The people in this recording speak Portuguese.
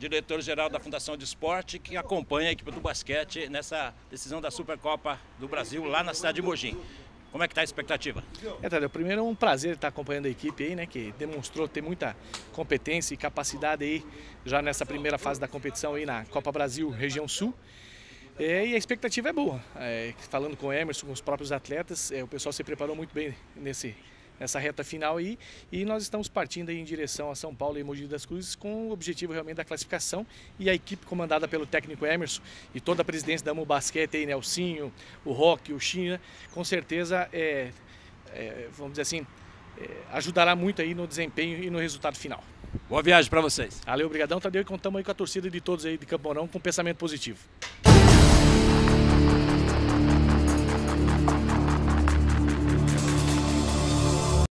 diretor-geral da Fundação de Esporte, que acompanha a equipe do basquete nessa decisão da Supercopa do Brasil lá na cidade de Mogi. Como é que está a expectativa? Tadeu, primeiro é um prazer estar acompanhando a equipe aí, né, que demonstrou ter muita competência e capacidade aí já nessa primeira fase da competição aí na Copa Brasil Região Sul. E a expectativa é boa. Falando com o Emerson, com os próprios atletas, o pessoal se preparou muito bem nessa reta final aí, e nós estamos partindo aí em direção a São Paulo e Mogi das Cruzes com o objetivo realmente da classificação, e a equipe comandada pelo técnico Emerson e toda a presidência da Amo Basquete aí, Nelsinho, o Roque, o China, com certeza vamos dizer assim, ajudará muito aí no desempenho e no resultado final. Boa viagem para vocês. Valeu, obrigadão, Tadeu, e contamos aí com a torcida de todos aí de Campo Mourão com um pensamento positivo.